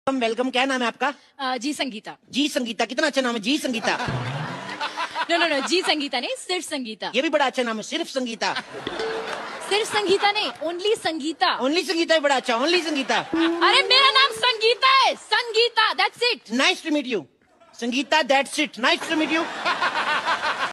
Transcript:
Welcome. क्या नाम है आपका? जी संगीता। जी संगीता, कितना अच्छा नाम है जी संगीता। नो जी संगीता नहीं, सिर्फ संगीता। ये भी बड़ा अच्छा नाम है, सिर्फ संगीता। सिर्फ संगीता नहीं, ओनली संगीता। ओनली संगीता भी बड़ा अच्छा, ओनली संगीता। अरे मेरा नाम संगीता है, Sangeeta, that's it. Nice to meet you Sangeeta, that's it, nice to meet you.